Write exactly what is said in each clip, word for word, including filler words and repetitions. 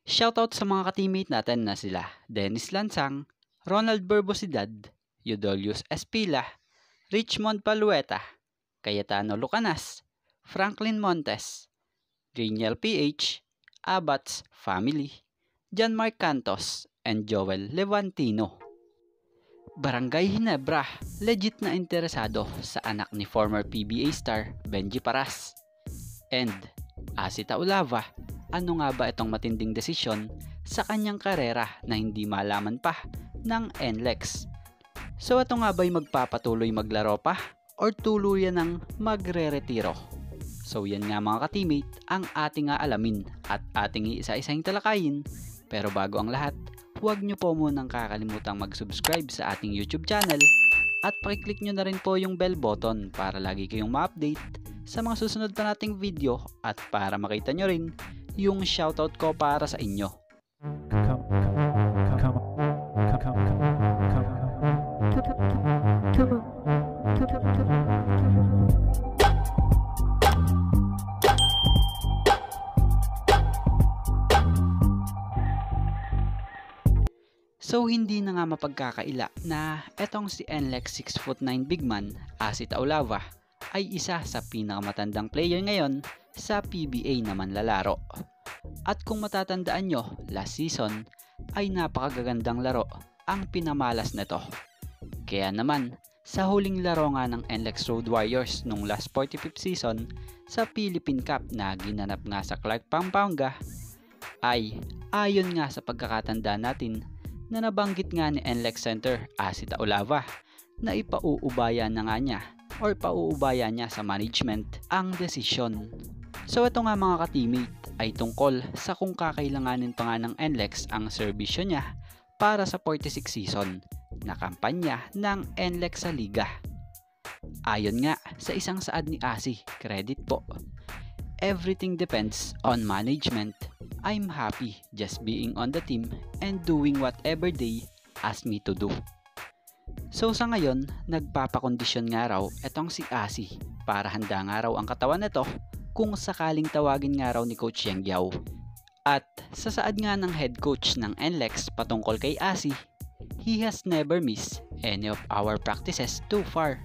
Shoutout sa mga ka-teammate natin na sila Dennis Lansang, Ronald Berbosidad, Eudolius Espila, Richmond Palueta, Cayetano Lucanas, Franklin Montes, Daniel P H, Abats Family, John Mark Cantos, and Joel Levantino. Barangay Ginebra, legit na interesado sa anak ni former P B A star Benji Paras. And Asi TAULAVA, ano nga ba itong matinding desisyon sa kanyang karera na hindi malaman pa ng N L E X? So ito nga ba'y magpapatuloy maglaro pa or tuluyan ng magre-retiro? So yan nga mga ka-teammate ang ating aalamin at ating iisa-isang talakayin. Pero bago ang lahat, huwag nyo po munang kakalimutang mag-subscribe sa ating YouTube channel at pakiclick nyo na rin po yung bell button para lagi kayong ma-update sa mga susunod pa nating video at para makita nyo rin yung shoutout ko para sa inyo. So hindi na nga mapagkakaila na etong si N L E X six foot nine big man, Asi TAULAVA, ay isa sa pinakamatandang player ngayon sa P B A na manlalaro. At kung matatandaan nyo, last season ay napakagagandang laro ang pinamalas nito. Kaya naman, sa huling laro nga ng N L E X Road Warriors nung last forty-fifth season sa Philippine Cup na ginanap nga sa Clark, Pampanga, ay ayon nga sa pagkakatanda natin na nabanggit nga ni N L E X Center Asi TAULAVA na ipauubaya na nga niya or pauubaya niya sa management ang desisyon. So ito nga mga ka-teammate ay tungkol sa kung kakailanganin pa nga ng N L E X ang serbisyo niya para sa forty-sixth season na kampanya ng N L E X sa liga. Ayon nga sa isang saad ni Asi, credit po, "Everything depends on management. I'm happy just being on the team and doing whatever they ask me to do." So sa ngayon, nagpapakondisyon nga raw etong si Asi para handa nga raw ang katawan nito kung sakaling tawagin nga raw ni Coach Yang Yao. At sa saad nga ng head coach ng N L E X patungkol kay Asi, "He has never missed any of our practices too far."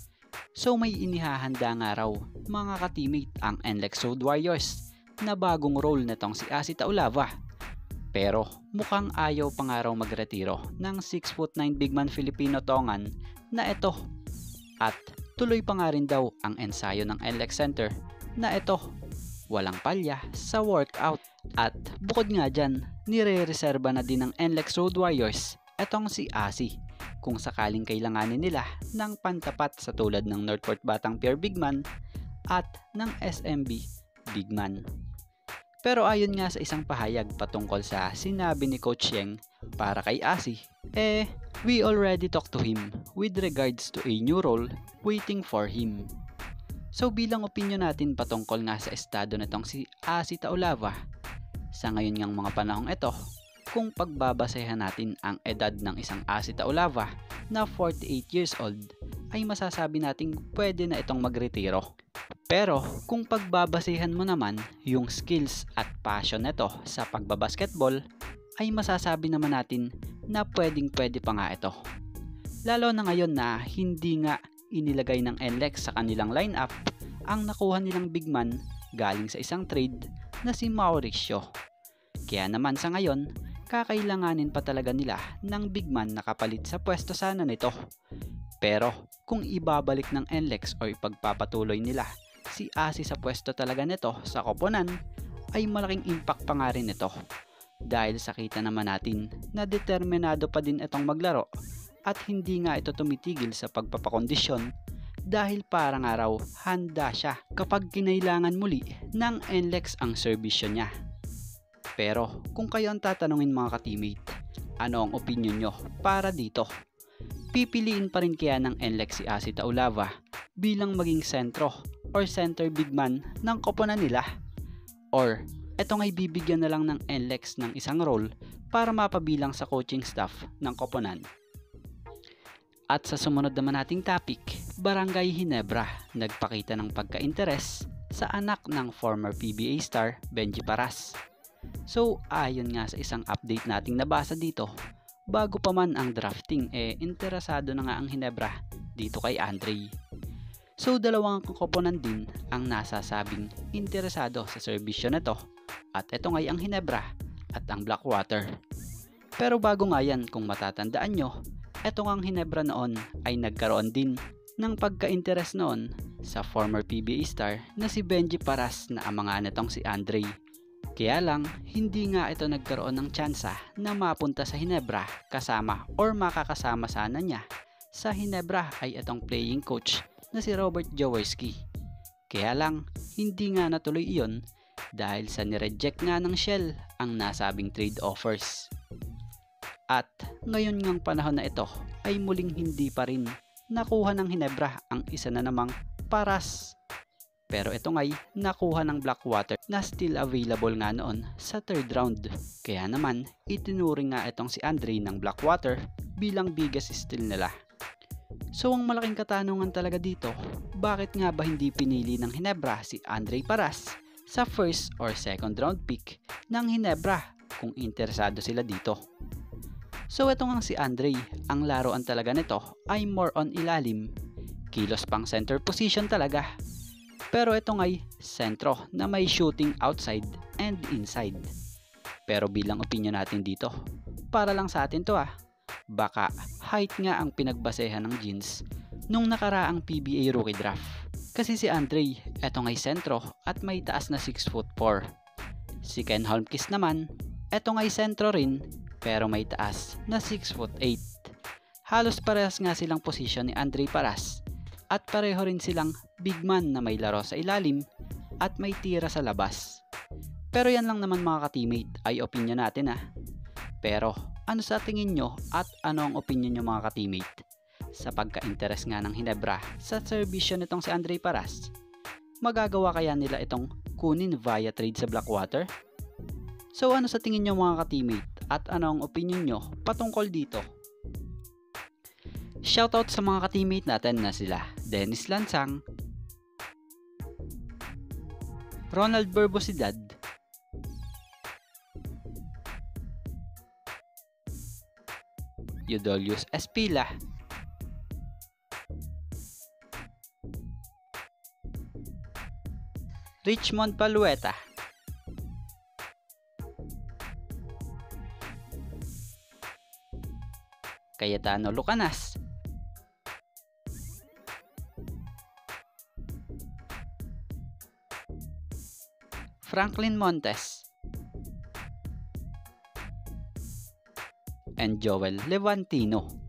So may inihahanda nga raw mga ka-teammate ang N L E X Road Warriors na bagong role nitong si Asi TAULAVA. Pero mukhang ayaw pa nga raw magretiro ng six foot nine big man Filipino tongan na ito. At tuloy pa nga rin daw ang ensayo ng N L E X Center na ito, walang palya sa workout. At bukod nga dyan, nire-reserba na din ng N L E X Road Warriors etong si Asi kung sakaling kailanganin nila ng pantapat sa tulad ng Northport Batang Pier big man at ng S M B big man. Pero ayon nga sa isang pahayag patungkol sa sinabi ni Coach Yang para kay Asi, eh, "We already talked to him with regards to a new role waiting for him." So bilang opinion natin patungkol nga sa estado nitong si Asi TAULAVA, sa ngayon ngang mga panahong ito, kung pagbabasehan natin ang edad ng isang Asi TAULAVA na forty-eight years old, ay masasabi nating pwede na itong magretiro. Pero kung pagbabasehan mo naman yung skills at passion nito sa pagbabasketball, ay masasabi naman natin na pwedeng pwede pa nga ito. Lalo na ngayon na hindi nga inilagay ng N L E X sa kanilang lineup ang nakuha nilang big man galing sa isang trade na si Mauricio. Kaya naman sa ngayon, kakailanganin pa talaga nila ng big man na kapalit sa pwesto sana nito. Pero kung ibabalik ng N L E X o ipagpapatuloy nila si Asi sa pwesto talaga nito sa koponan, ay malaking impact pa nga rin ito. Dahil sakita naman natin na determinado pa din itong maglaro at hindi nga ito tumitigil sa pagpapakondisyon dahil parang araw handa siya kapag kinailangan muli ng N L E X ang serbisyo niya. Pero kung kayo ang tatanungin mga ka-teammate, ano ang opinion nyo para dito? Pipiliin pa rin kaya ng N L E X si Asi TAULAVA bilang maging sentro or center big man ng koponan nila? Or eto nga'y bibigyan na lang ng N L E X ng isang role para mapabilang sa coaching staff ng koponan? At sa sumunod naman nating topic, Barangay Ginebra nagpakita ng pagka-interes sa anak ng former P B A star Benji Paras. So ayon nga sa isang update nating nabasa dito, bago pa man ang drafting eh interesado na nga ang Ginebra dito kay Andre. So dalawang koponan din ang nasasabing interesado sa serbisyo nito, at ito ngay ang Ginebra at ang Blackwater. Pero bago nga yan, kung matatandaan nyo, eto ngang Ginebra noon ay nagkaroon din ng pagka-interes noon sa former P B A star na si Benji Paras na amangan nitong si Andre. Kaya lang, hindi nga ito nagkaroon ng tsansa na mapunta sa Ginebra kasama or makakasama sana niya sa Ginebra ay itong playing coach na si Robert Jaworski. Kaya lang, hindi nga natuloy iyon dahil sa nireject nga ng Shell ang nasabing trade offers. At ngayon ngang panahon na ito ay muling hindi pa rin nakuha ng Ginebra ang isa na namang Paras. Pero ito nga'y nakuha ng Blackwater na still available nga noon sa third round. Kaya naman itinuring nga itong si Andre ng Blackwater bilang biggest steal nila. So ang malaking katanungan talaga dito, bakit nga ba hindi pinili ng Ginebra si Andre Paras sa first or second round pick ng Ginebra kung interesado sila dito? So ito nga si Andre, ang laruan talaga nito ay more on ilalim, kilos pang center position talaga. Pero ito nga'y sentro na may shooting outside and inside. Pero bilang opinion natin dito, para lang sa atin to ah, baka height nga ang pinagbasehan ng Jeans nung nakaraang P B A rookie draft. Kasi si Andre, eto nga'y sentro at may taas na six foot four. Si Ken Holmquist naman, eto nga'y sentro rin pero may taas na six foot eight. Halos parehas nga silang posisyon ni Andre Paras at pareho rin silang big man na may laro sa ilalim at may tira sa labas. Pero yan lang naman mga ka-teammate ay opinion natin ah. Pero ano sa tingin nyo at ano ang opinion nyo mga ka-teammate sa pagka-interes nga ng Ginebra sa serbisyo nitong si Andre Paras? Magagawa kaya nila itong kunin via trade sa Blackwater? So ano sa tingin nyo mga ka-teammate at ano ang opinion nyo patungkol dito? Shoutout sa mga ka-teammate natin na sila Dennis Lansang, Ronald Burbosidad, Eudolius Espila, Richmond Palueta, Cayetano Lucanas, Franklin Montes, and Joel Levantino.